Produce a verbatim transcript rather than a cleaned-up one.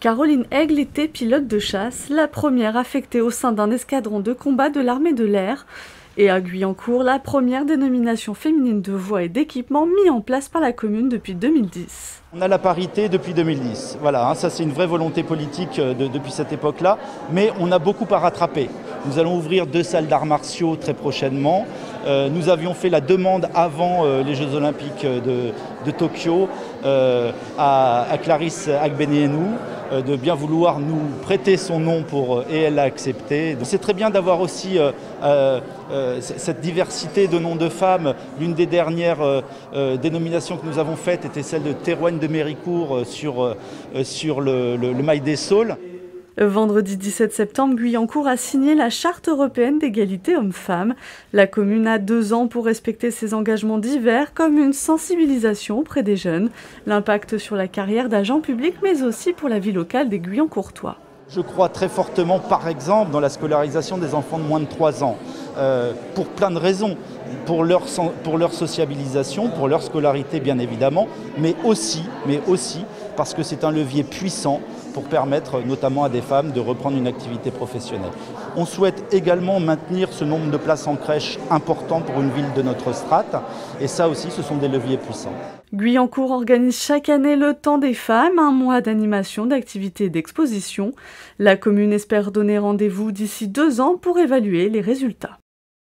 Caroline Aigle était pilote de chasse, la première affectée au sein d'un escadron de combat de l'armée de l'air. Et à Guyancourt, la première dénomination féminine de voix et d'équipement mis en place par la commune depuis deux mille dix. On a la parité depuis deux mille dix, voilà, hein, ça c'est une vraie volonté politique de, depuis cette époque-là, mais on a beaucoup à rattraper. Nous allons ouvrir deux salles d'arts martiaux très prochainement. Euh, nous avions fait la demande avant euh, les Jeux Olympiques de, de Tokyo euh, à, à Clarisse Agbenienou euh, de bien vouloir nous prêter son nom pour, et elle l'a accepté. C'est très bien d'avoir aussi euh, euh, euh, cette diversité de noms de femmes. L'une des dernières euh, euh, dénominations que nous avons faites était celle de Théroigne de Méricourt euh, sur, euh, sur le, le, le Mail des Saules. Vendredi dix-sept septembre, Guyancourt a signé la Charte européenne d'égalité hommes-femmes. La commune a deux ans pour respecter ses engagements divers, comme une sensibilisation auprès des jeunes, l'impact sur la carrière d'agent public, mais aussi pour la vie locale des Guyancourtois. Je crois très fortement, par exemple, dans la scolarisation des enfants de moins de trois ans, euh, pour plein de raisons. Pour leur, pour leur sociabilisation, pour leur scolarité bien évidemment, mais aussi, mais aussi parce que c'est un levier puissant pour permettre notamment à des femmes de reprendre une activité professionnelle. On souhaite également maintenir ce nombre de places en crèche important pour une ville de notre strate, et ça aussi ce sont des leviers puissants. Guyancourt organise chaque année le Temps des femmes, un mois d'animation, d'activités et d'exposition. La commune espère donner rendez-vous d'ici deux ans pour évaluer les résultats.